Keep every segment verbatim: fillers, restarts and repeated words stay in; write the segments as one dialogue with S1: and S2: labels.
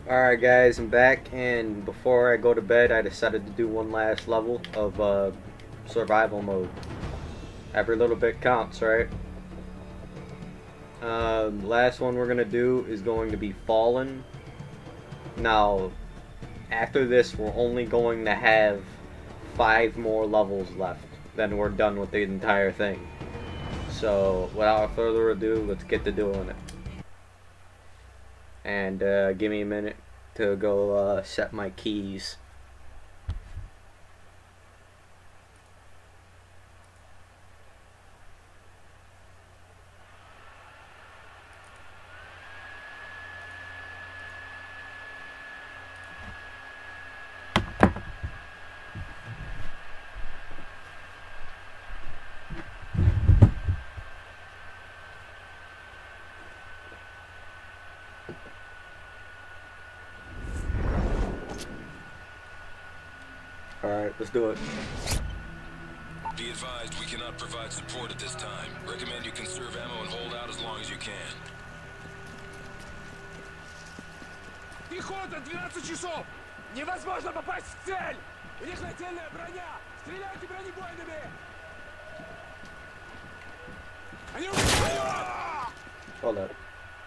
S1: Alright guys, I'm back, and before I go to bed I decided to do one last level of uh, survival mode. Every little bit counts, right? Um, last one we're going to do is going to be Fallen. Now, after this we're only going to have five more levels left. Then we're done with the entire thing. So, without further ado, let's get to doing it. And uh, give me a minute to go uh, set my keys. Alright, let's do it.
S2: Be advised, we cannot provide support at this time. Recommend you conserve ammo and hold out as long as you can.
S3: Пехота, двенадцать часов! Невозможно попасть в цель! У них нательная броня! Стреляйте бронебойными! Они убивают!
S1: Hold up.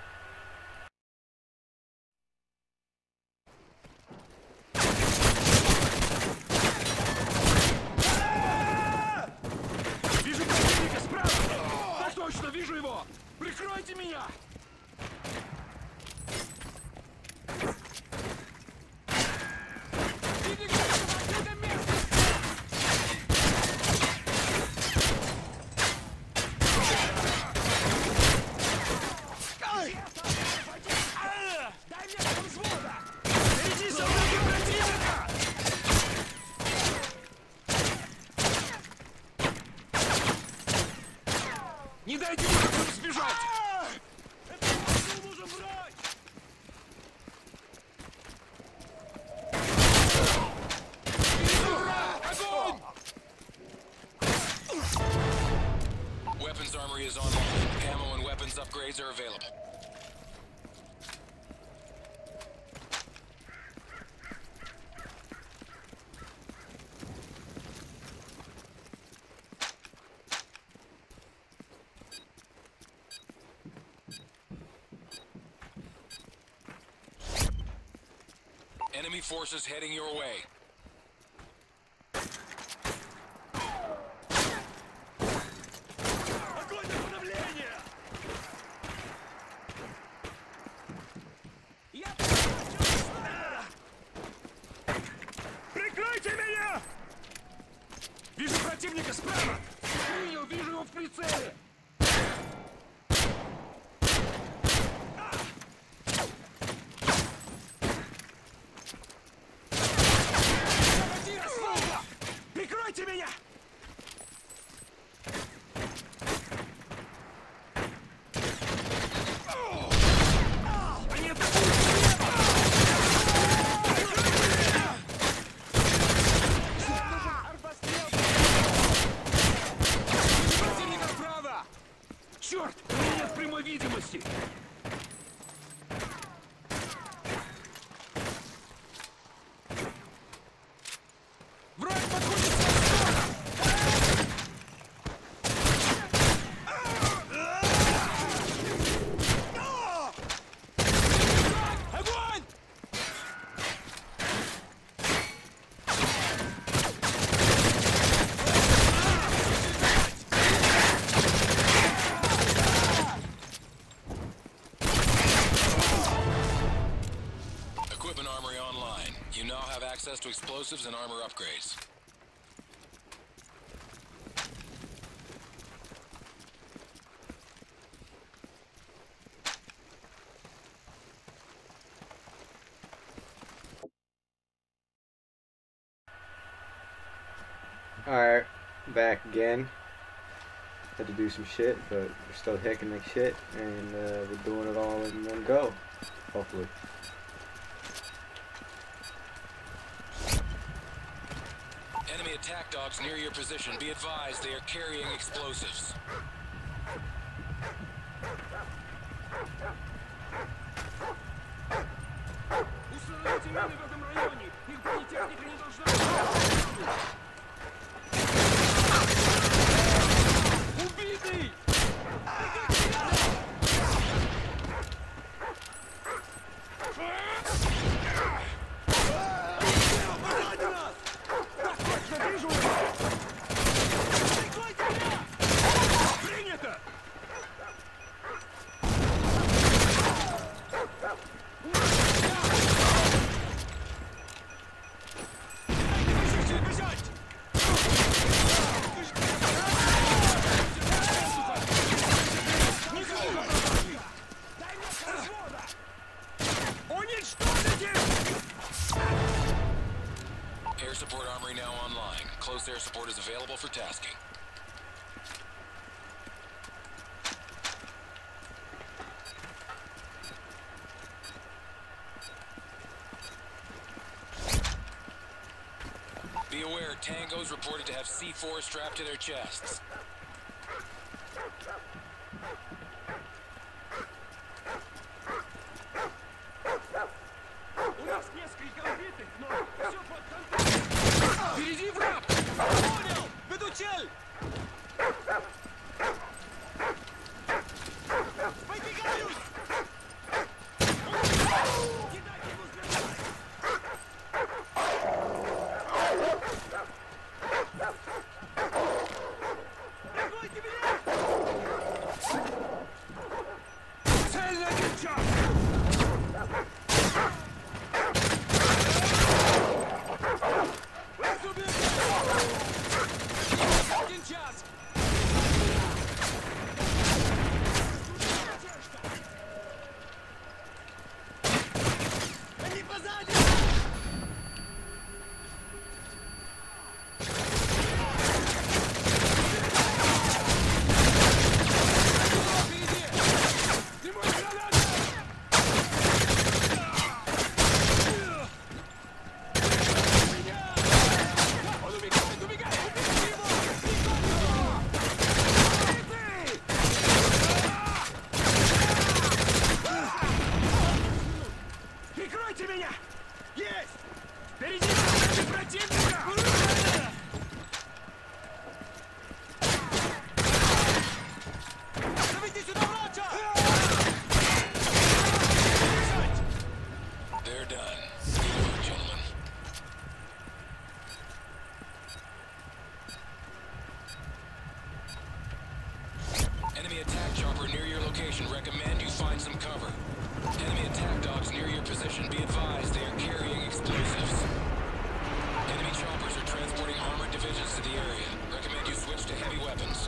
S3: Вижу противника справа! Так точно, вижу его! Прикройте меня! Не дайте мне сбежать! Это машину нужно брать! Огонь!
S2: Weapons armory is online. Ammo and weapons upgrades are available. Enemy forces heading your way.
S3: Огонь на подавление! Я... Прикройте меня! Вижу противника справа! Принял, вижу его в прицеле! Прикройте меня! Они атакуют слева! Нужен арбострел! Противника справа! Черт! У меня нет прямой видимости! Враг подходит со склона! Огонь!
S2: Equipment armory online. You now have access to explosives and armor upgrades.
S1: Alright, back again. Had to do some shit, but we're still hacking like shit, and uh, we're doing it all in one go, hopefully.
S2: Enemy attack dogs near your position. Be advised, they are carrying explosives.
S3: мины в этом районе. Их бронетехника не должна быть. Убитый! Принято!
S2: Air support armory now online. Close air support is available for tasking. Be aware, Tangos reported to have C four strapped to their chests.
S3: У нас несколько убитых, но все под контролем. Впереди враг! Понял! Веду цель! Подвигаюсь! Кидать ему стрелять! Прикройте меня! Цель на крючок! Один час! Они позади! Ты мой гранат! Он убегает, убегает! Убейте его! Прикройте меня! Есть! Впереди солдаты противника! Давайте сюда, Роча!
S2: They're done. Good work, gentlemen. Enemy attack chopper near your location. Recommend you find some cover. Enemy attack dogs near your position. Be advised, they are carrying explosives. Enemy choppers are transporting armored divisions to the area. Recommend you switch to heavy weapons.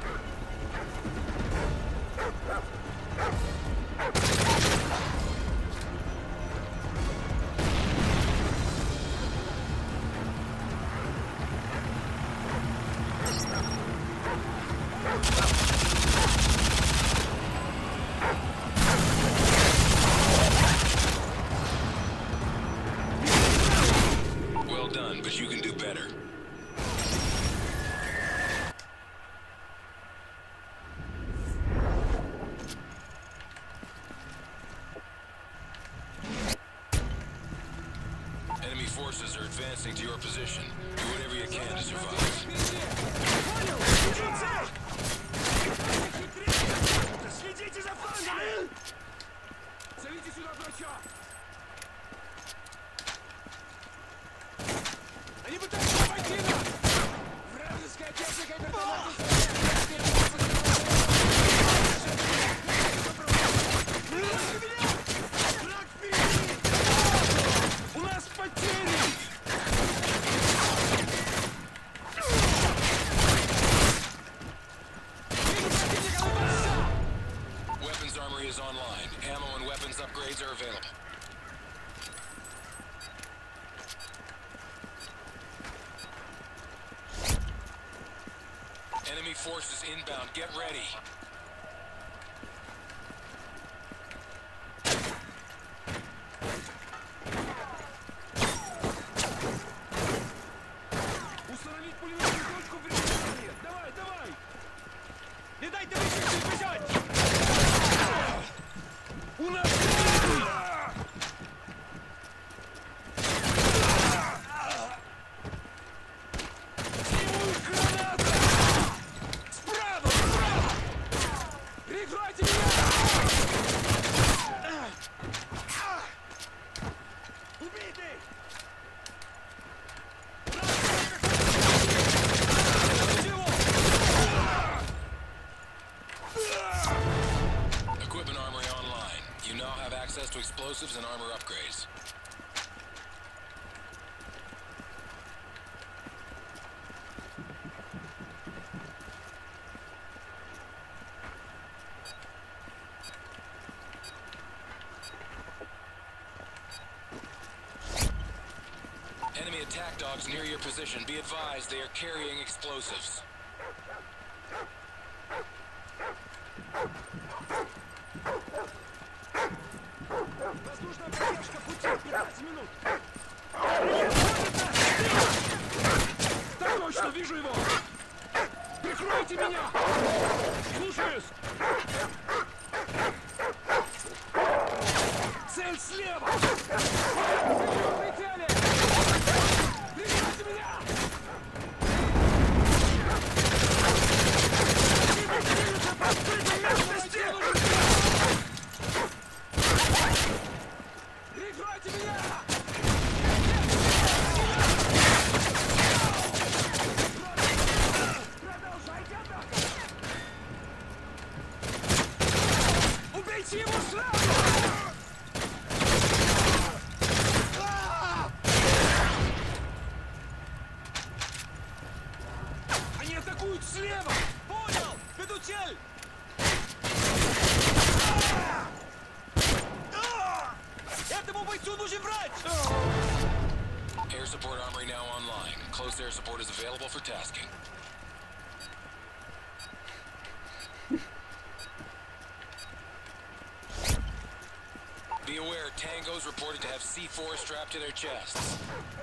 S2: Well done, but you can do better. Enemy forces are advancing to your position. Do whatever you can to survive.
S3: Понял! Иди цель! Следите за флангами! Зовите сюда врача! Они пытаются обойти нас! Вражеская техника и вертолеты! Враг впереди! У нас потери! Вижу противника на база!
S2: Weapons armory is online. Ammo and weapons upgrades are available. Enemy forces inbound. Get ready.
S3: Установить пулеметную точку в регионе! Давай, давай! Не дайте выше бежать! У нас...
S2: and armor upgrades. Enemy attack dogs near your position. Be advised, they are carrying explosives.
S3: Воздушная поддержка пути пятнадцать минут. Так точно, вижу его. Прикройте меня. Слушаюсь. Цель слева. Прицеле. Прикройте меня. Движется по открытой местности. Прикройте меня! Продолжайте атаку! Убейте его сразу! Они атакуют слева! Понял! Веду цель! Этому бойцу нужен врач!
S2: Air support armory now online. Close air support is available for tasking. Be aware, tangos reported to have C four strapped to their chests.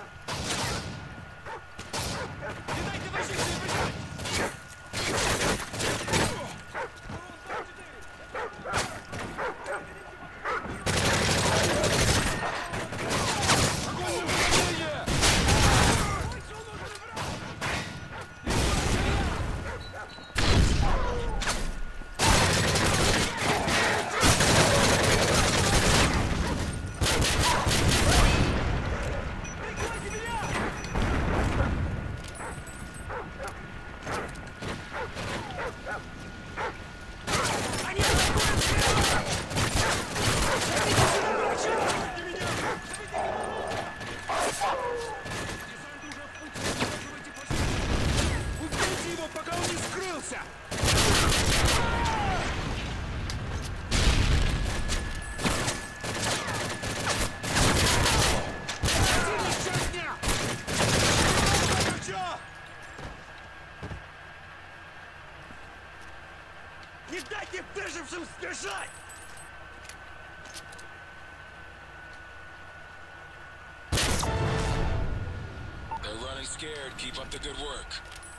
S3: Не дайте возиться бежать! Убейте его, пока он не скрылся! Противник часть дня! Не дайте выжившим сбежать!
S2: They're running scared. Keep up the good work.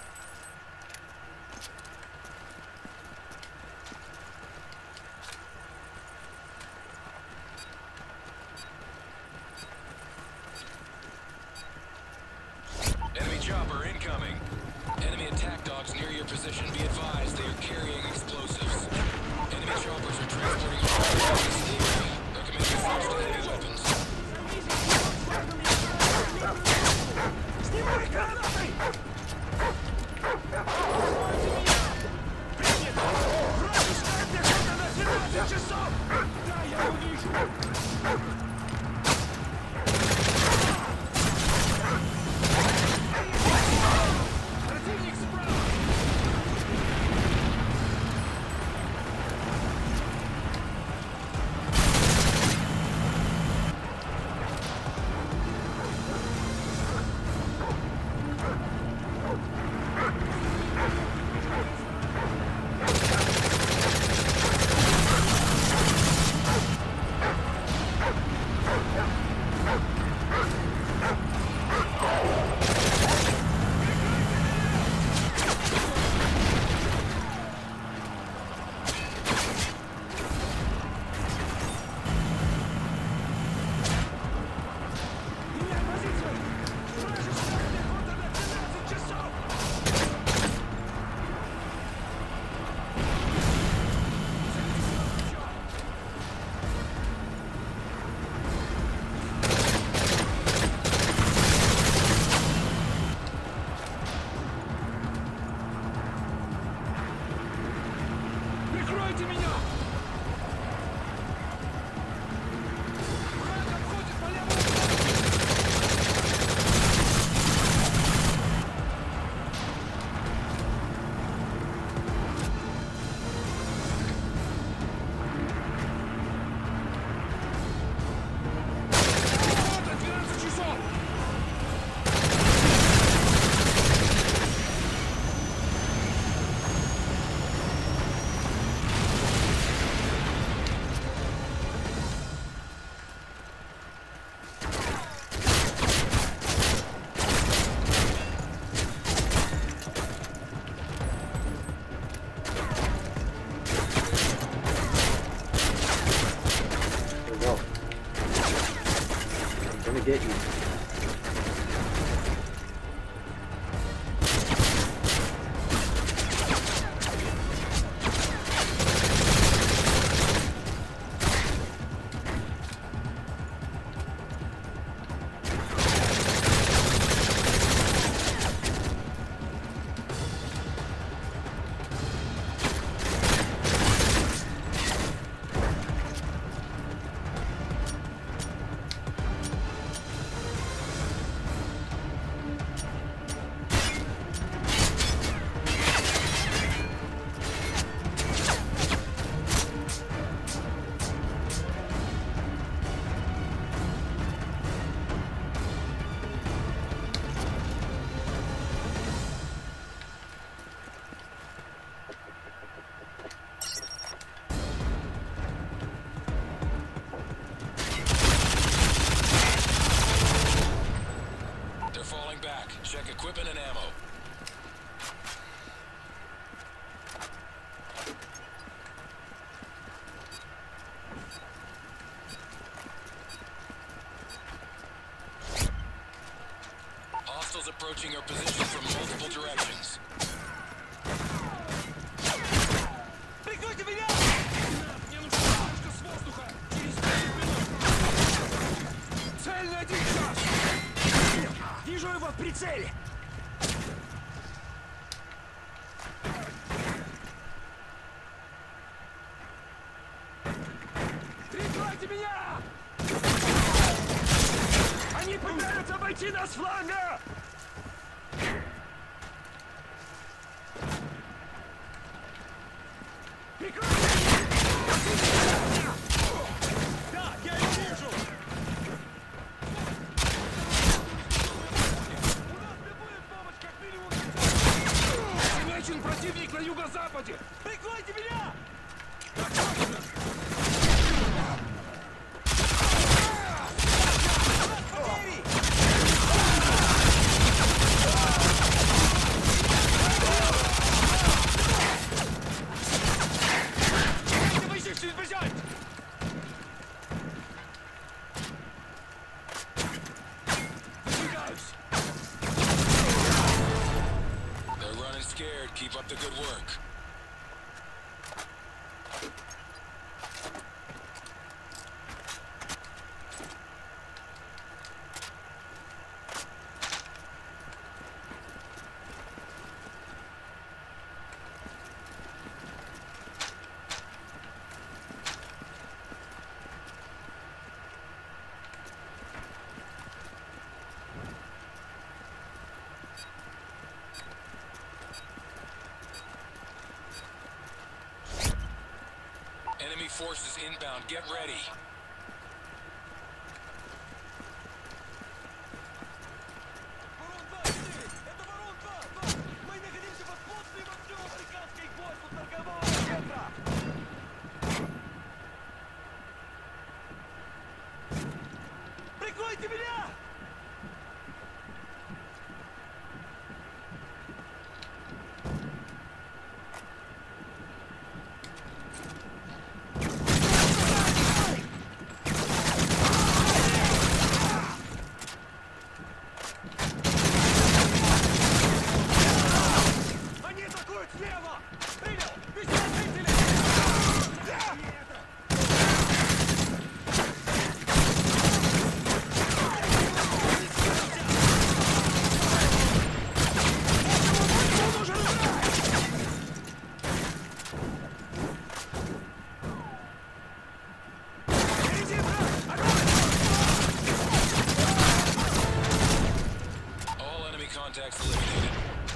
S2: Enemy chopper incoming. Enemy attack dogs near your position. Be advised, they are carrying explosives. Enemy choppers are transporting armor to the area. Recommend you first to heavy weapons.
S3: Снимай гранаты! Принято! Вражеская пехота на двенадцать часов! Да, я его вижу! Противник справа!
S1: gonna get you.
S2: Check equipment and ammo. Hostiles approaching your position from multiple directions.
S3: Прикройте меня! Мне нужна поддержка с воздуха! Через десять минут! Цель на один час! Вижу его в прицеле! Прикройте меня! Они пытаются обойти нас с фланга! Прикройте! Да, я их вижу! Замечен противник на юго-западе! Прикройте меня! Так точно! Потери! Дайте высечь, бежать! Выдвигаюсь!
S2: They're running scared. Keep up the good work. Enemy forces inbound. Get ready.
S3: Ворон два, четыре! Это Ворон два, два! Мы находимся под плотным огнем американских войск у торгового центра! Прикройте меня! Они атакуют слева! Принял! Везде ответили!
S2: All enemy contacts eliminated.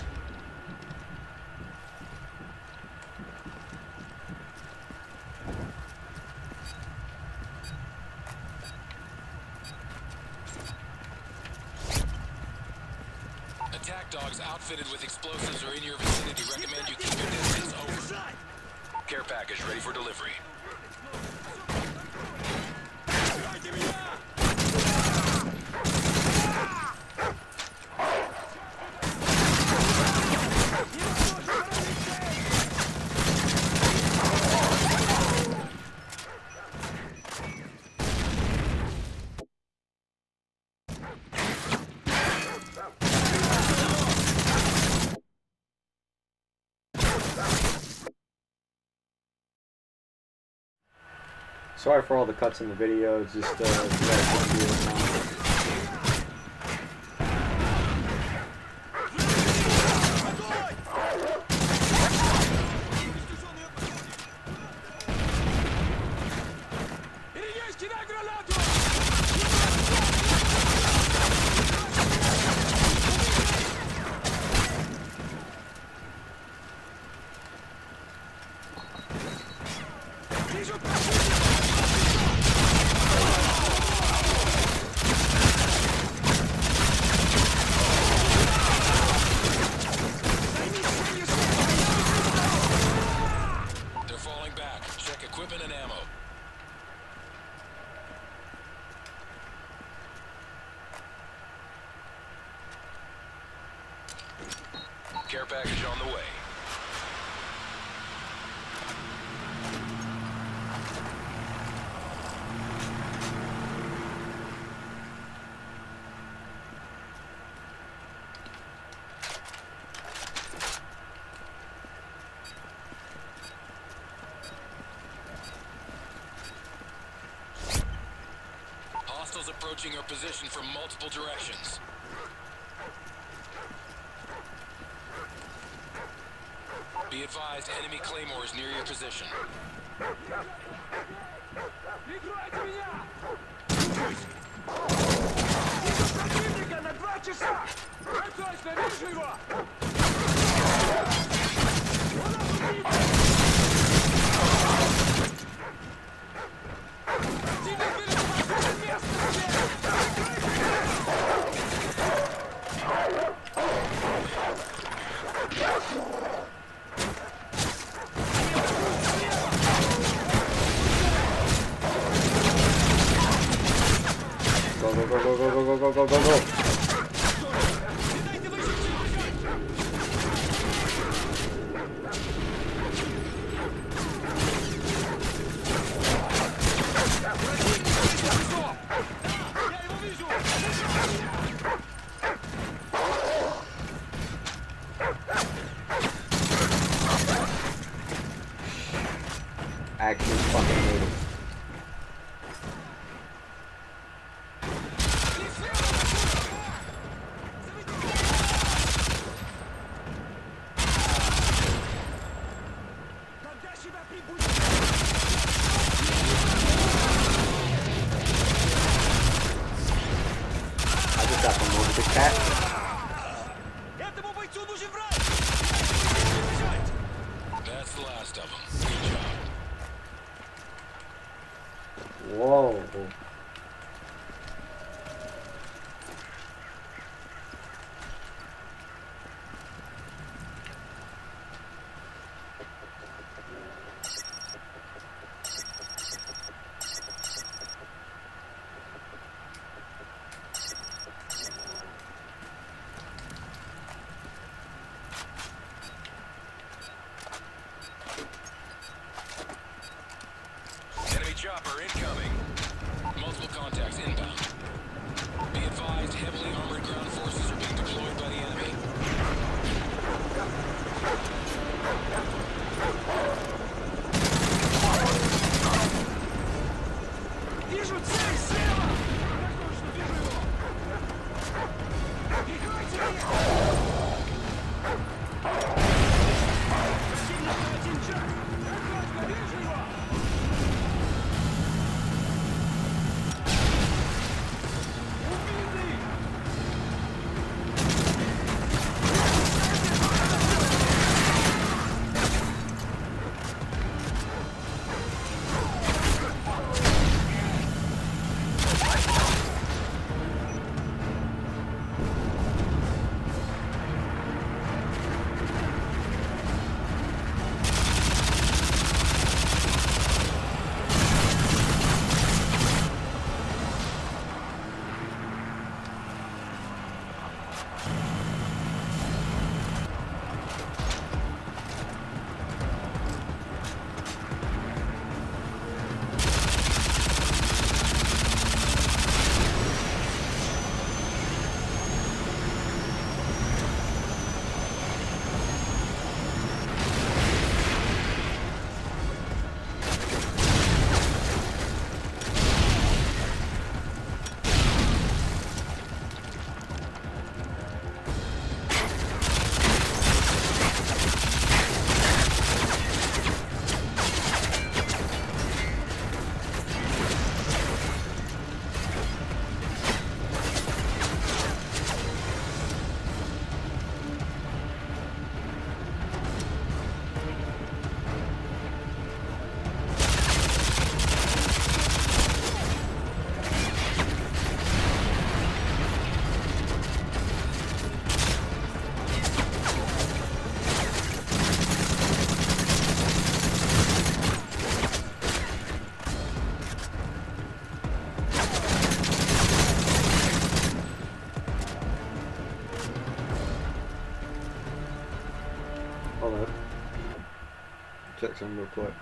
S2: Attack dogs outfitted with explosives are in your vicinity. Recommend you keep your distance. Over. Care package ready for delivery.
S3: Прикройте меня!
S1: Sorry for all the cuts in the video. It's just uh, video now.
S2: Care package on the way. Hostiles approaching our position from multiple directions. Be advised, enemy claymores near your position.
S3: Прикройте меня! Вижу противника на два часа! Так точно, вижу его! Он убит! Противник перед вашим местом!
S1: Go, go, go, go, go, go, go, go, go, go. Actually fucking made it. I just got promoted to cat.
S2: That's the last of them. Good job.
S1: Whoa.
S2: Enemy chopper incoming.
S1: fix them real quick.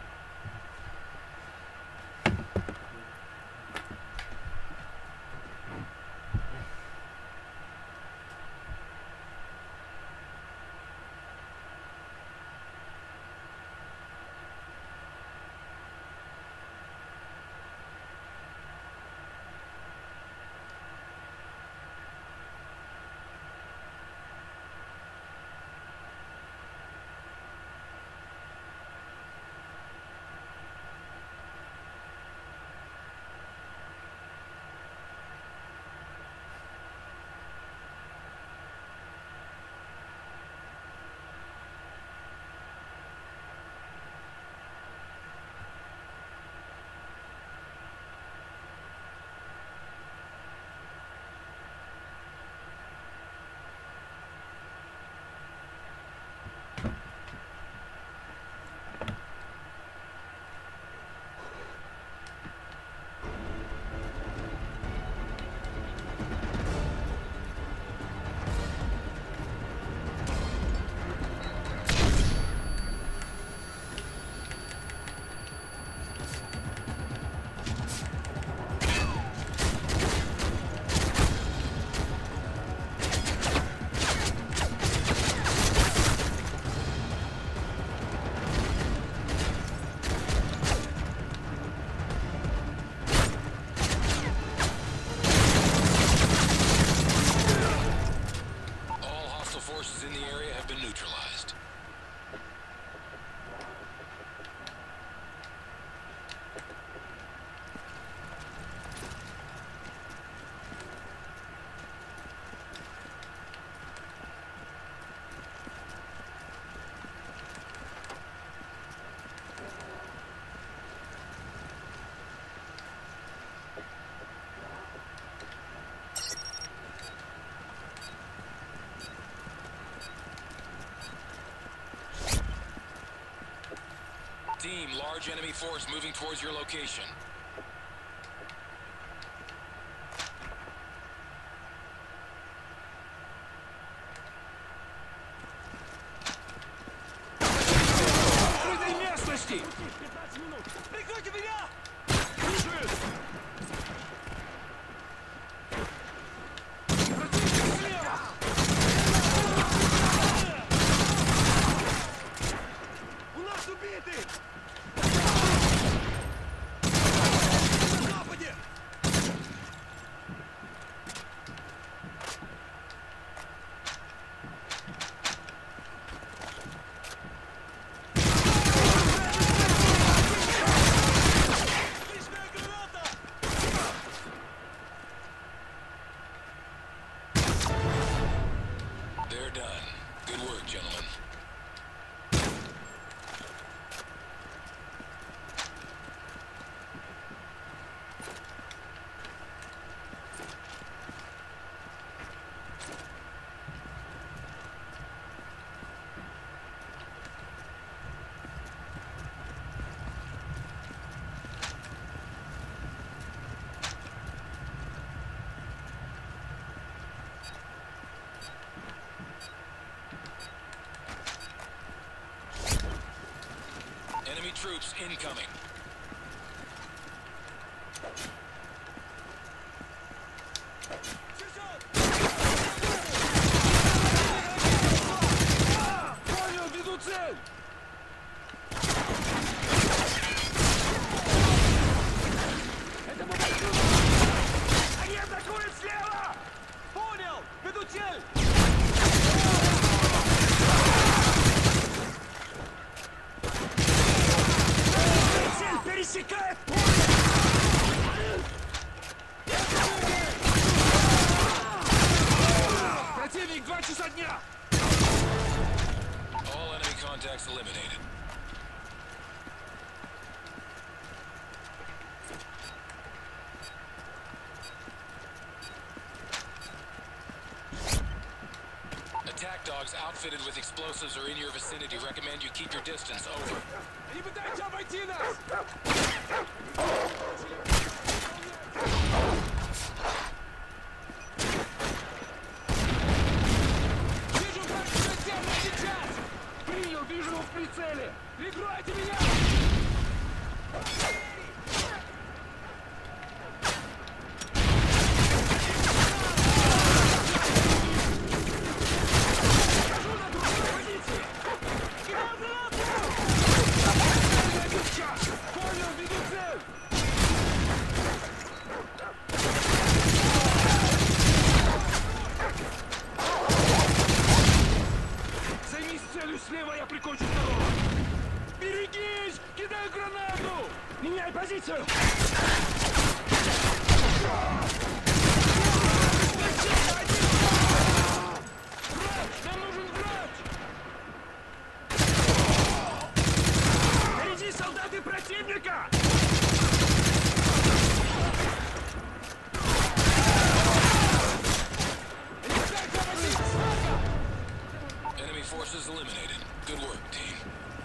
S2: Team, large enemy force moving towards your location.
S3: Открытой местности! пятнадцать минут! Прикройте меня! Слушаюсь! Противник слева! У нас убиты! На западе! Отличная граната!
S2: They're done. Good work, gentlemen. Enemy troops incoming.
S3: Понял, веду цель! Это мы возьмем! Они атакуют слева! Понял! Веду цель! Цель пересекает поле! Противник, два часа дня!
S2: All enemy contacts eliminated. Attack dogs outfitted with explosives are in your vicinity. Recommend you keep your distance. Over.
S3: Они пытаются обойти нас! Вижу враг, сейчас! Принял, вижу его в прицеле! Прикройте! Слушаю! Врач! Нам нужен врач! Впереди солдаты противника!
S2: Enemy forces eliminated. Good work, team.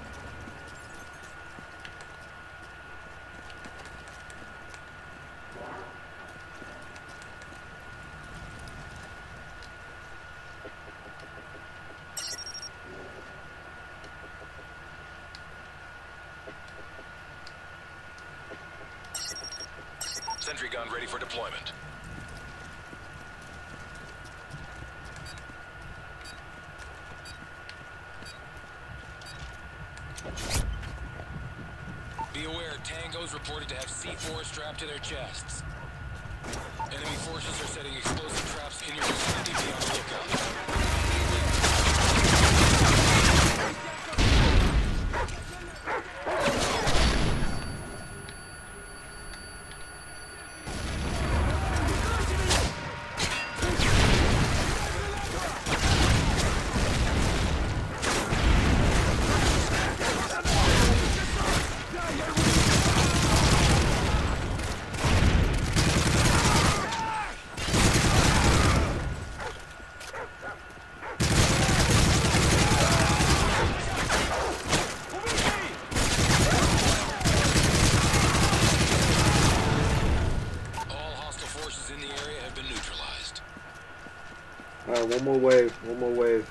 S2: Sentry gun ready for deployment. Be aware, tangos reported to have C four strapped to their chests. Enemy forces are setting explosive traps in your vicinity. Be on the lookout.
S1: Alright, one more wave, one more wave.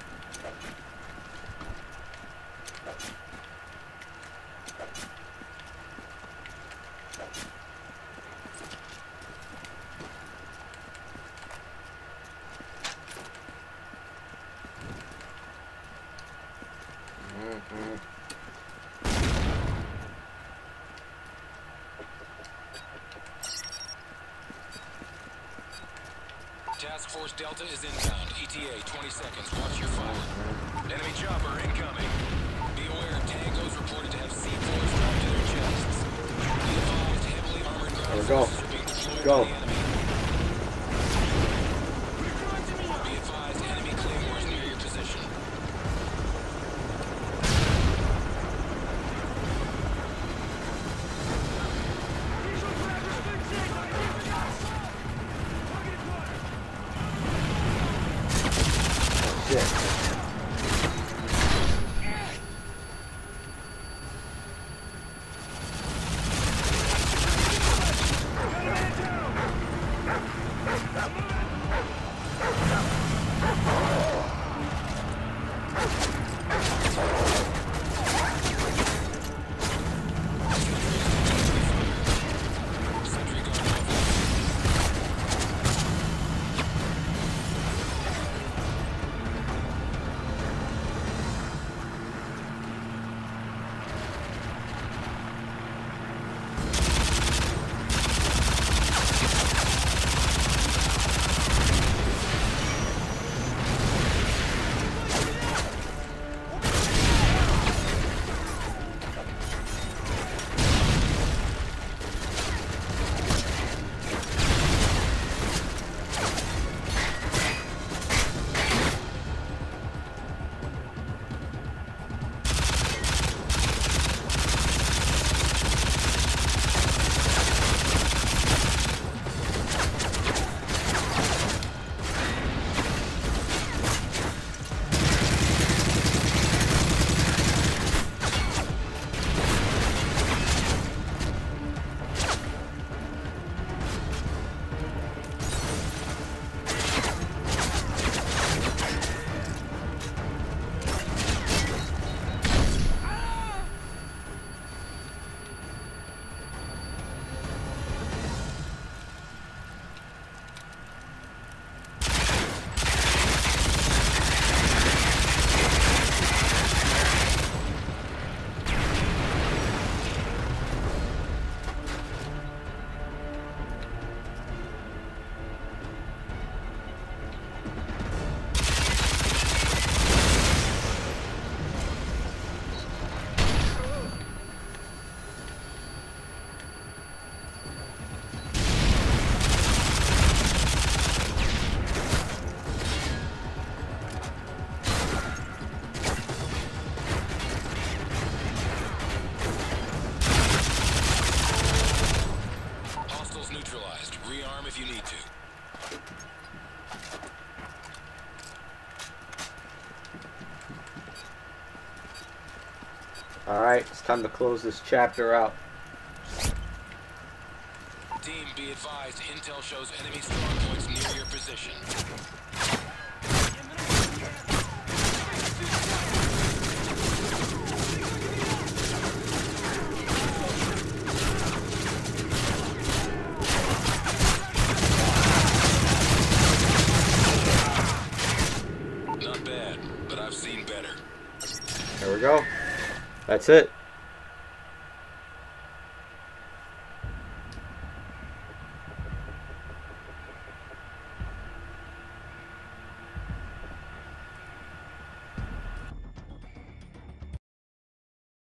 S1: Mm-hmm.
S2: Task Force Delta is inbound. E T A twenty seconds. Watch your fire. Enemy chopper incoming. Be aware, tangos reported to have C four strapped to their chests. Be advised, heavily armored ground
S1: Go.
S2: forces are being deployed
S1: Go.
S2: by the enemy. Be advised, enemy claymores near your position.
S1: Shit.
S2: Sentry gun offline.
S1: Alright, it's time to close this chapter out.
S2: Team, be advised, intel shows enemy strong points near your position. Not bad, but I've seen better.
S1: There we go. That's it.